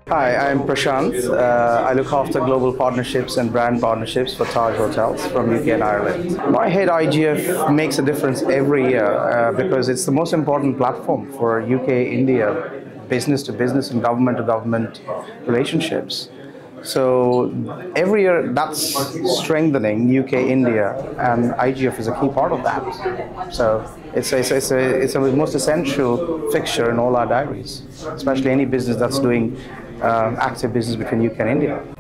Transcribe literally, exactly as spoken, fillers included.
Hi, I'm Prashanth. Uh, I look after global partnerships and brand partnerships for Taj Hotels from U K and Ireland. My head I G F makes a difference every year uh, because it's the most important platform for U K India business to business and government to government relationships. So every year that's strengthening U K India, and I G F is a key part of that. So it's a, it's a, it's a, it's a most essential fixture in all our diaries, especially any business that's doing um, active business between U K and India.